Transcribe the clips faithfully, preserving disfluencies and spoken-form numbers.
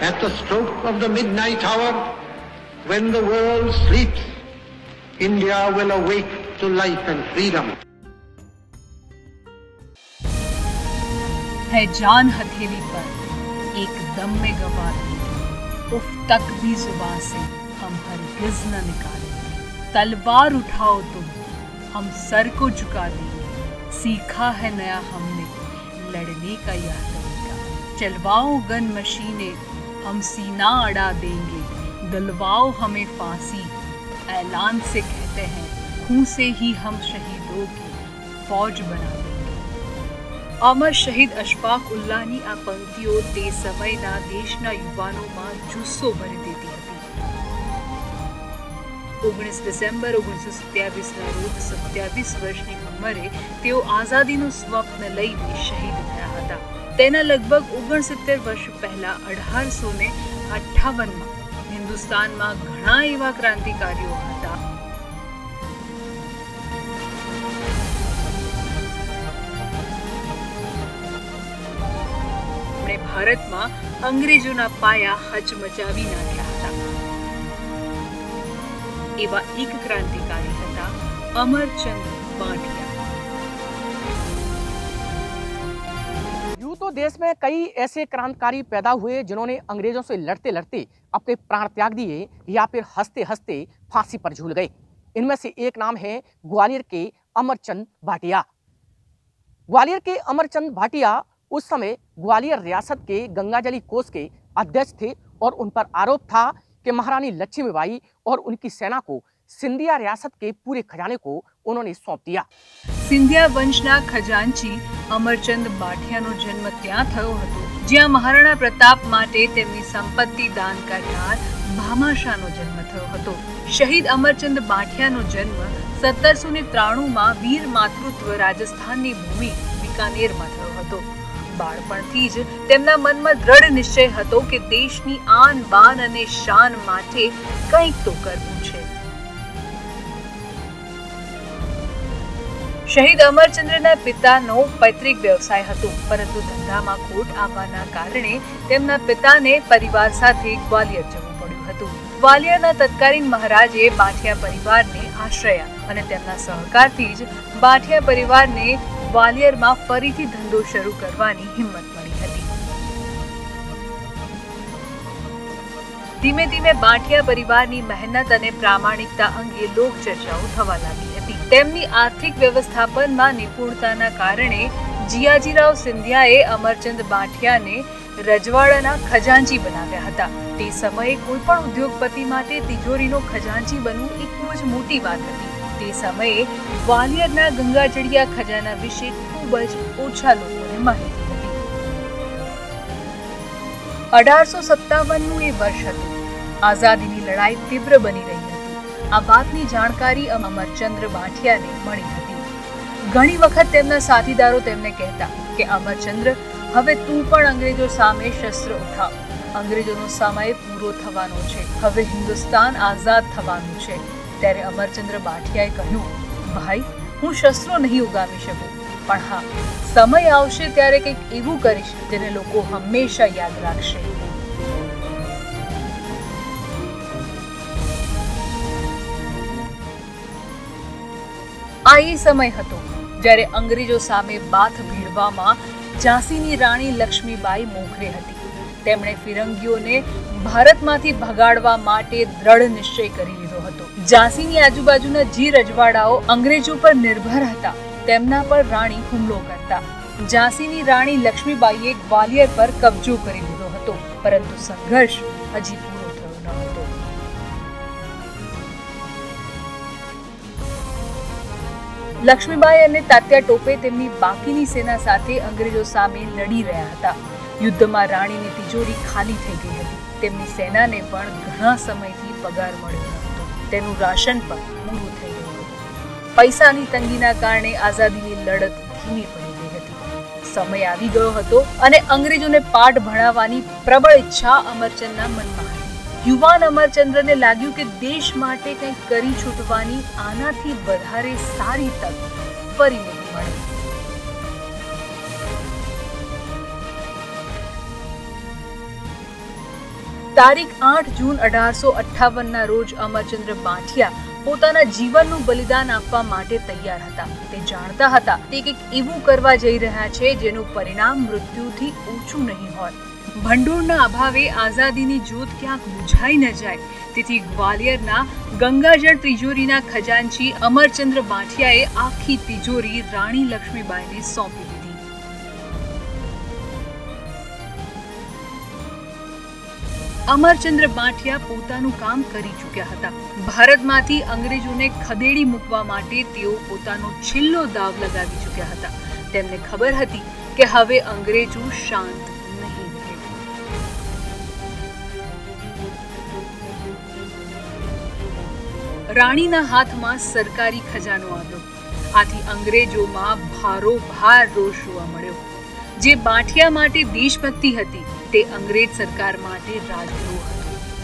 At the stroke of the midnight hour, when the world sleeps, India will awake to life and freedom. है जान हथेली पर एक दम में गवा दी, उफ तक भी जुबान से हम हरगिज न निकालेंगे। तलवार उठाओ तुम, हम सर को झुका देंगे। सीखा है नया हमने लड़ने का यह तरीका। चलवाओ गन मशीनें, हम सीना अड़ा देंगे। दिलवाओ हमें फांसी, ऐलान से कहते हैं खून से ही हम शहीदों की फौज बना देंगे। अमर शहीद અશફાક ઉલ્લાહની આ પંક્તિઓ તે સમયના દેશના યુવાનોમાં જુસ્સો ભરી દેતી હતી। ઓગણીસ ડિસેમ્બર ઓગણીસો સત્યાવીસના રોજ સત્યાવીસ વર્ષની ઉંમરે તેઓ આઝાદીનું સ્વપ્ન લઈને શહીદ થયા હતા। તેના લગભગ ઓગણસિત્તેર વર્ષ પહેલા અઢારસો ને અઠ્ઠાવનમાં હિન્દુસ્તાનમાં ઘણા એવા ક્રાંતિકારીઓ હતા જેમણે ભારતમાં અંગ્રેજોના પાયા હચમચાવી નાખ્યા હતા। એવા એક ક્રાંતિકારી હતા અમરચંદ બાંટિયા। यूं तो देश में कई ऐसे क्रांतिकारी पैदा हुए जिन्होंने अंग्रेजों से लड़ते लड़ते अपने प्राण त्याग दिए या फिर हंसते हंसते फांसी पर झूल गए। इनमें से एक नाम है ग्वालियर के अमरचंद भाटिया। ग्वालियर के अमरचंद भाटिया उस समय ग्वालियर रियासत के गंगाजली कोष के अध्यक्ष थे और उन पर आरोप था कि महारानी लक्ष्मीबाई और उनकी सेना को सिंधिया रियासत के पूरे खजाने को उन्होंने सौंप दिया। સિંધિયા વંશના ખજાનચી અમરચંદ બાંટિયાનો જન્મ ત્યાં થયો હતો જ્યાં મહારાણા પ્રતાપ માટે તેમની સંપત્તિ દાન કરનાર ભામાશાહનો જન્મ થયો હતો। શહીદ અમરચંદ બાંટિયાનો જન્મ સત્તરસો ને ત્રાણું માં વીર માતૃત્વ રાજસ્થાનની ભૂમિ બિકાનેરમાં થયો હતો। બાળપણથી જ તેમના મનમાં દ્રઢ નિશ્ચય હતો કે દેશની આન બાન અને શાન માટે કંઈક તો કરવું છે। શહીદ અમરચંદ્રના પિતાનો પૈતૃક વ્યવસાય હતો, પરંતુ ધંધામાં ખોટ આવવાના કારણે તેમના પિતાને પરિવાર સાથે ગ્વાલિયર જવું પડ્યું હતું। ગ્વાલિયરના તત્કાલીન મહારાજે બાંટિયા પરિવારને આશ્રય અને તેમના સહકારથી જ બાંટિયા પરિવારને ગ્વાલિયરમાં ફરીથી ધંધો શરૂ કરવાની હિંમત મળી હતી। ધીમે ધીમે બાંટિયા પરિવારની મહેનત અને પ્રામાણિકતા અંગે લોક ચર્ચાઓ થવા લાગી હતી। તેમની આર્થિક વ્યવસ્થાપનમાં નિપુણતાના કારણે જીયાજીરાવ સિંધિયાએ અમરચંદ બાંટિયાને રજવાડાના ખજાનચી બનાવ્યા હતા। તે સમયે કોઈ પણ ઉદ્યોગપતિ માટે તિજોરીનો ખજાનચી બનવું એક ખૂબ જ મોટી વાત હતી। તે સમયે ગ્વાલિયરના ગંગાજળિયા ખજાના વિશે ખૂબ જ ઓછા લોકોને માહિતી હતી। અઢારસો સત્તાવનનું એ વર્ષ હતું। આઝાદીની લડાઈ તીવ્ર બની રહી હતી। આ વાતની જાણકારી અમરચંદ્ર બાંટિયાને મળી હતી। ઘણી વખત તેમના સાથીદારો તેમને કહેતા કે અમરચંદ્ર, હવે તું પણ અંગ્રેજો સામે શસ્ત્ર ઉઠાવ, અંગ્રેજોનો સમય પૂરો થવાનો છે, હવે હિન્દુસ્તાન આઝાદ થવાનું છે। ત્યારે અમરચંદ્ર બાંટિયાએ કહ્યું, ભાઈ, હું શસ્ત્રો નહીં ઉગામી શકું, પણ હા, સમય આવશે ત્યારે કંઈક એવું કરીશ જેને લોકો હંમેશા યાદ રાખશે। આ એ સમય હતો જ્યારે અંગ્રેજો સામે બાથ ભીડવામાં ઝાંસીની રાણી લક્ષ્મીબાઈ મોખરે હતી। તેમણે ફિરંગીઓને ભારતમાંથી ભગાડવા માટે દ્રઢ નિશ્ચય કરી લીધો હતો। ઝાંસીની આજુબાજુના જે રજવાડાઓ અંગ્રેજો પર નિર્ભર હતા તેમના પર રાણી હુમલો કરતા। ઝાંસીની રાણી લક્ષ્મીબાઈએ ગ્વાલિયર પર કબજો કરી લીધો હતો, પરંતુ સંઘર્ષ હજી પૂરો થયો ન હતો। લક્ષ્મીબાઈ અને તાત્યા ટોપે તેમની બાકીની સેના સાથે અંગ્રેજો સામે લડી રહ્યા હતા। યુદ્ધમાં રાણીની તિજોરી ખાલી થઈ ગઈ હતી। તેમની સેનાને પણ ઘણા સમયથી પગાર મળ્યો ન હતો। તેનું રાશન પણ પૂરું થઈ ગયું હતું। પૈસાની તંગીના કારણે આઝાદીની લડત ધીમી પડી ગઈ હતી। સમય આવી ગયો હતો અને અંગ્રેજોને પાઠ ભણાવવાની પ્રબળ ઈચ્છા અમરચંદના મનમાં હતી। યુવાન અમરચંદ્રને લાગ્યું કે દેશ માટે કંઈક કરી છૂટવાની આનાથી વધારે સારી તક ફરી નહીં મળે। તારીખ આઠ જૂન અઢારસો અઠ્ઠાવન ના રોજ અમરચંદ્ર બાંઠિયા પોતાના જીવનનું બલિદાન આપવા માટે તૈયાર હતા. તે જાણતા હતા તે કંઈક એવું કરવા જઈ રહ્યા છે જેનું પરિણામ મૃત્યુથી ઓછું નહીં હોય. ભંડોળના અભાવે આઝાદીની જ્યોત ક્યાંક બુઝાઈ ન જાય, તેથી ગ્વાલિયરના ગંગાજળ તિજોરીના ખજાનચી અમરચંદ્ર બાંઠિયાએ આખી તિજોરી રાણી લક્ષ્મીબાઈને સોંપી દીધી. અમરચંદ્ર બાંઠિયા પોતાનું કામ કરી ચૂક્યા હતા. ભારતમાંથી અંગ્રેજોને ખદેડી મૂકવા માટે તેઓ પોતાનો છેલ્લો દાવ લગાવી ચૂક્યા હતા. તેમને ખબર હતી કે હવે અંગ્રેજો શાંત નહીં રહે. રાણીના હાથમાં સરકારી ખજાનો આવ્યો. આથી અંગ્રેજોમાં ભારોભાર રોષ જોવા મળ્યો. જે બાંઠિયા માટે દેશભક્તિ હતી તે અંગ્રેજ સરકાર માટે રાજદ્રોહ હતો.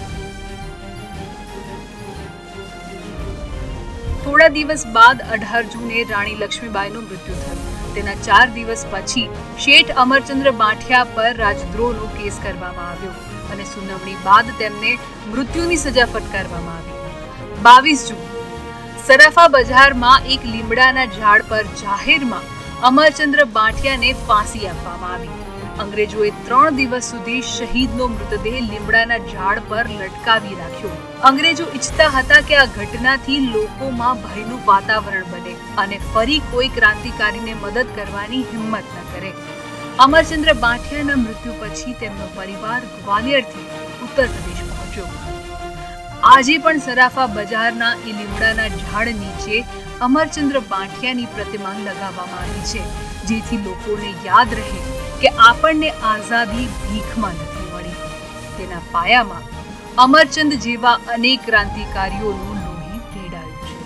થોડા દિવસ બાદ અઢાર જૂને રાણી લક્ષ્મીબાઈનું મૃત્યુ થયું. તેના ચાર દિવસ પછી શેઠ અમરચંદ્ર બાંઠિયા પર રાજદ્રોહનો કેસ કરવામાં આવ્યો અને સુનાવણી બાદ તેમને મૃત્યુની સજા ફટકારવામાં આવી. બાવીસ જૂન સરાફા બજારમાં એક લીમડાના ઝાડ પર જાહેરમાં અમરચંદ્ર બાંઠિયાને ફાંસી આપવામાં આવી. અંગ્રેજોએ ત્રણ દિવસ સુધી શહીદનો મૃતદેહ લીમડાના ઝાડ પર લટકાવી રાખ્યો. અંગ્રેજો ઈચ્છતા હતા કે આ ઘટનાથી લોકોમાં ભયનું વાતાવરણ બને અને ફરી કોઈ ક્રાંતિકારીને મદદ કરવાની હિંમત ન કરે. અમરચંદ્ર બાંઠિયાના મૃત્યુ પછી તેમનો પરિવાર ગ્વાલિયરથી ઉત્તર પ્રદેશ પહોંચ્યો. આજે પણ સરાફા બજારના એ લીમડાના ઝાડ નીચે અમરચંદ્ર બાંઠિયાની પ્રતિમા લગાવવામાં આવી છે, જેથી લોકોને યાદ રહે કે આપણને આઝાદી ભીખમાં નથી મળી. તેના પાયામાં અમરચંદ જેવા અનેક ક્રાંતિકારીઓનું લોહી રેડાયું છે.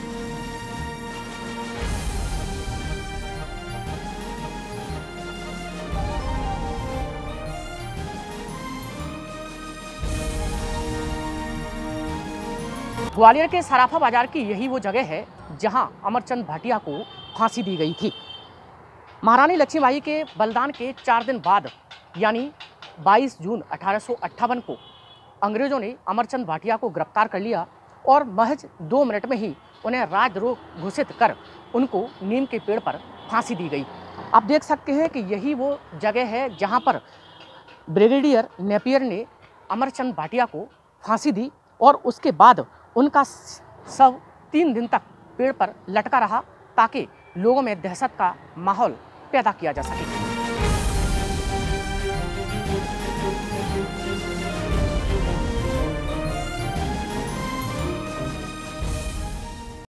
ग्वालियर के सराफा बाजार की यही वो जगह है जहां अमरचंद भाटिया को फांसी दी गई थी. महारानी लक्ष्मीबाई के बलिदान के चार दिन बाद यानी बाईस जून अठारह सौ अट्ठावन को अंग्रेज़ों ने अमरचंद भाटिया को गिरफ्तार कर लिया और महज दो मिनट में ही उन्हें राजद्रोह घोषित कर उनको नीम के पेड़ पर फांसी दी गई. आप देख सकते हैं कि यही वो जगह है जहां पर ब्रिगेडियर नेपियर ने अमरचंद भाटिया को फांसी दी और उसके बाद उनका शव तीन दिन तक पेड़ पर लटका रहा ताकि लोगों में दहशत का माहौल पैदा किया जा सके.